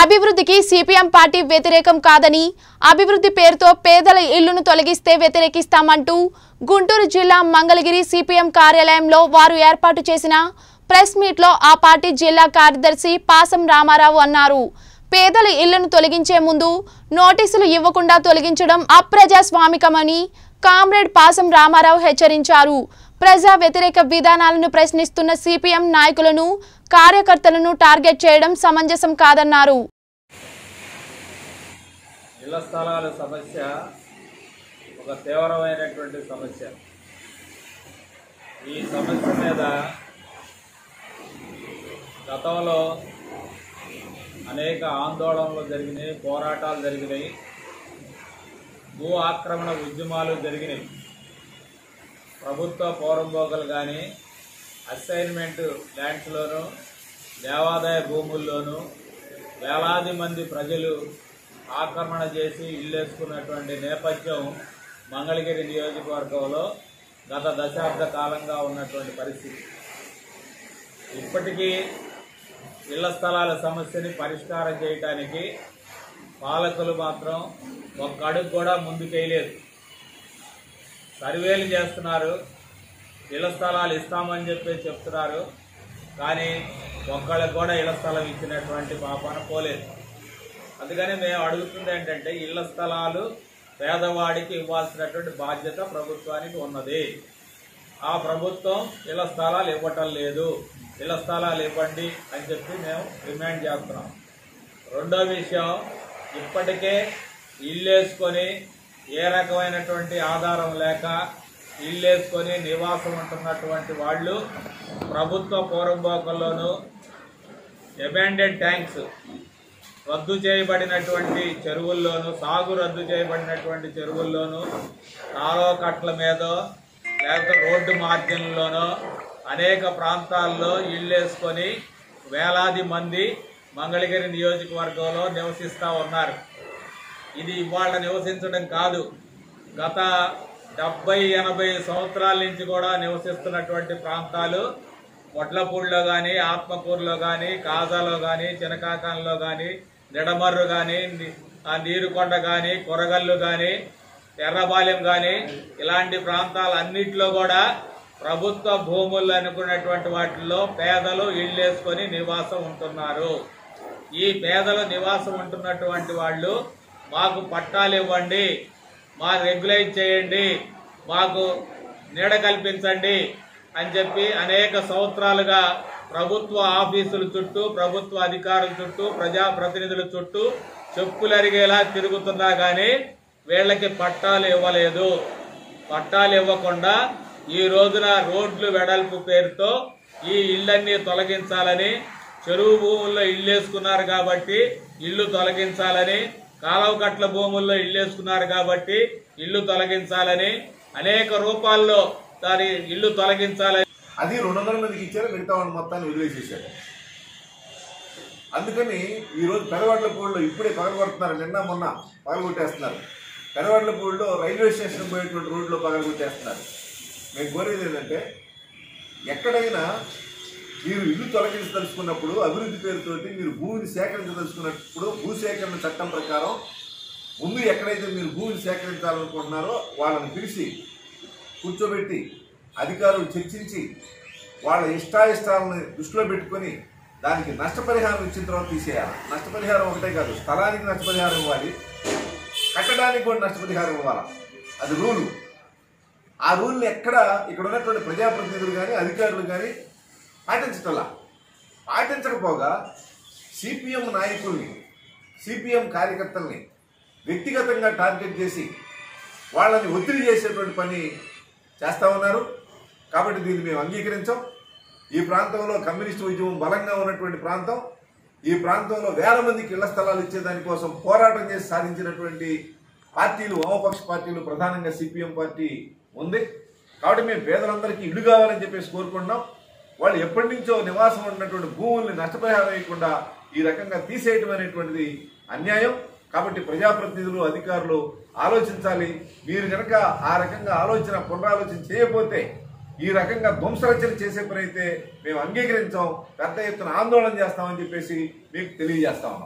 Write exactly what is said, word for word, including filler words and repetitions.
అభివృద్ధికి CPM party వ్యతిరేకం కాదని అభివృద్ధి పేరుతో పేదల ఇళ్లను తొలగిస్తే వ్యతిరేకిస్తామంటూ గుంటూరు జిల్లా మంగళగిరి సిపిఎం కార్యాలయంలో వారు ఏర్పాటు చేసిన ప్రెస్ మీట్ లో ఆ పార్టీ జిల్లా కార్యదర్శి పాసం రామారావు అన్నారు. పేదల ఇళ్లను తొలగించే ముందు నోటీసులు ఇవ్వకుండా తొలగించడం అప్రజాస్వామికమని కామ్రేడ్ పాసం రామారావు హెచ్చరించారు. ప్రజా వ్యతిరేక విధానాలను ప్రశ్నిస్తున్న సిపిఎం నాయకులను కార్యకర్తలను టార్గెట్ చేయడం సమంజసం కాదన్నారు. ఇళ్ల స్థలాల సమస్య ఒక తీవ్రమైనటువంటి సమస్య. ఈ సమస్య మీద గతంలో అనేక ఆందోళనలు జరిగినాయి, పోరాటాలు జరిగినాయి, భూ ఆక్రమణ ఉద్యమాలు జరిగినాయి. ప్రభుత్వ పౌరంబోకలు కానీ అసైన్మెంట్ ల్యాండ్స్లోనూ దేవాదాయ భూముల్లోనూ వేలాది మంది ప్రజలు ఆక్రమణ చేసి ఇల్లేసుకున్నటువంటి నేపథ్యం మంగళగిరి నియోజకవర్గంలో గత దశాబ్ద కాలంగా ఉన్నటువంటి పరిస్థితి. ఇప్పటికీ ఇళ్ల స్థలాల సమస్యని పరిష్కారం చేయడానికి పాలకులు మాత్రం ఒక్క అడుగు కూడా ముందుకేయలేదు. సర్వేలు చేస్తున్నారు, ఇళ్ల స్థలాలు ఇస్తామని చెప్పి చెప్తున్నారు, కానీ ఒక్కళ్ళకి కూడా ఇళ్ల స్థలం ఇచ్చినటువంటి పాపాన పోలేదు. అందుకని మేము అడుగుతుంది ఏంటంటే, ఇళ్ల స్థలాలు పేదవాడికి ఇవ్వాల్సినటువంటి బాధ్యత ప్రభుత్వానికి ఉన్నది. ఆ ప్రభుత్వం ఇళ్ల స్థలాలు ఇవ్వటం లేదు. ఇళ్ల స్థలాలు ఇవ్వండి అని చెప్పి మేము డిమాండ్ చేస్తున్నాం. రెండో విషయం, ఇప్పటికే ఇల్లేసుకొని ఏ రకమైనటువంటి ఆధారం లేక ఇల్లేసుకొని నివాసం ఉంటున్నటువంటి వాళ్ళు ప్రభుత్వ పౌరంబోకల్లోనూ అబాండెడ్ ట్యాంక్స్ రద్దు చేయబడినటువంటి చెరువుల్లోనూ సాగు రద్దు చేయబడినటువంటి చెరువుల్లోనూ కాలువ కట్ల మీదో లేకపోతే రోడ్డు మార్జిన్లోనో అనేక ప్రాంతాల్లో ఇల్లేసుకొని వేలాది మంది మంగళగిరి నియోజకవర్గంలో నివసిస్తూ ఉన్నారు. ఇది ఇవాళ నివసించడం కాదు, గత డెబ్బై ఎనభై సంవత్సరాల నుంచి కూడా నివసిస్తున్నటువంటి ప్రాంతాలు వడ్లపూడిలో కానీ, ఆత్మకూరులో కానీ, కాజాలో కానీ, చినకాకంలో కానీ, నిడమర్రు కానీ, నీరుకొండ కానీ, కొరగల్లు కానీ, ఎర్రబాలెం కానీ, ఇలాంటి ప్రాంతాలన్నింటిలో కూడా ప్రభుత్వ భూములు అనుకున్నటువంటి వాటిల్లో పేదలు ఇళ్ళేసుకొని నివాసం ఉంటున్నారు. ఈ పేదలు నివాసం ఉంటున్నటువంటి వాళ్ళు మాకు పట్టాలు ఇవ్వండి, మాకు రెగ్యులైజ్ చేయండి, మాకు నీడ కల్పించండి అని చెప్పి అనేక సంవత్సరాలుగా ప్రభుత్వ ఆఫీసుల చుట్టూ, ప్రభుత్వ అధికారుల చుట్టూ, ప్రజాప్రతినిధుల చుట్టూ చెప్పులరిగేలా తిరుగుతున్నా కానీ వీళ్ళకి పట్టాలు ఇవ్వలేదు. పట్టాలు ఇవ్వకుండా ఈ రోజున రోడ్లు వెడల్పు పేరుతో ఈ ఇళ్లన్నీ తొలగించాలని, చెరువు భూముల్లో ఇల్లేసుకున్నారు కాబట్టి ఇల్లు తొలగించాలని, కాలువ కట్ల భూముల్లో ఇల్లేసుకున్నారు కాబట్టి ఇల్లు తొలగించాలని, అనేక రూపాల్లో దాని ఇల్లు తొలగించాలని అది రెండు వందల మందికి ఇచ్చారు, మిగతా వాళ్ళు మొత్తాన్ని వదిలేసేసారు. అందుకని ఈరోజు పెదవడ్లపూడిలో ఇప్పుడే పగలగొడుతున్నారు, నిన్న మొన్న పగలగొట్టేస్తున్నారు. పెదవడ్లపూడిలో రైల్వే స్టేషన్ పోయేటువంటి రోడ్లో పగలగొట్టేస్తున్నారు. మేము కోరేది ఏంటంటే, ఎక్కడైనా మీరు ఇల్లు తొలగించదలుచుకున్నప్పుడు అభివృద్ధి పేరుతోటి మీరు భూమిని సేకరించదలుచుకున్నప్పుడు భూసేకరణ చట్టం ప్రకారం ముందు ఎక్కడైతే మీరు భూమిని సేకరించాలనుకుంటున్నారో వాళ్ళని పిలిచి కూర్చోబెట్టి అధికారులు చర్చించి వాళ్ళ ఇష్టాయిష్టాలను దృష్టిలో పెట్టుకొని దానికి నష్టపరిహారం ఇచ్చిన తర్వాత తీసేయాలి. నష్టపరిహారం ఒకటే కాదు, స్థలానికి నష్టపరిహారం ఇవ్వాలి, కట్టడానికి కూడా నష్టపరిహారం ఇవ్వాలి. అది రూలు. ఆ రూల్ని ఎక్కడ ఇక్కడ ఉన్నటువంటి ప్రజాప్రతినిధులు కానీ అధికారులు కానీ పాటించటలా. పాటించకపోగా సిపిఎం నాయకుల్ని, సిపిఎం కార్యకర్తల్ని వ్యక్తిగతంగా టార్గెట్ చేసి వాళ్ళని ఒత్తిడి చేసేటువంటి పని చేస్తూ ఉన్నారు. కాబట్టి దీన్ని మేము అంగీకరించాం. ఈ ప్రాంతంలో కమ్యూనిస్టు ఉద్యమం బలంగా ఉన్నటువంటి ప్రాంతం. ఈ ప్రాంతంలో వేల మందికి ఇళ్ల స్థలాలు ఇచ్చేదానికోసం పోరాటం చేసి సాధించినటువంటి పార్టీలు, వామపక్ష పార్టీలు, ప్రధానంగా సిపిఎం పార్టీ ఉంది. కాబట్టి మేము పేదలందరికీ ఇల్లు కావాలని చెప్పేసి కోరుకుంటున్నాం. వాళ్ళు ఎప్పటి నుంచో నివాసం ఉన్నటువంటి భూముల్ని నష్టపరిహారం వేయకుండా ఈ రకంగా తీసేయటం అనేటువంటిది అన్యాయం. కాబట్టి ప్రజాప్రతినిధులు, అధికారులు ఆలోచించాలి. మీరు కనుక ఆ రకంగా ఆలోచన పునరాలోచన చేయకపోతే ఈ రకంగా ధ్వంసరచన చేసే పని అయితే మేము అంగీకరించాం, పెద్ద ఎత్తున ఆందోళన చేస్తామని చెప్పేసి మీకు తెలియజేస్తా ఉన్నాం.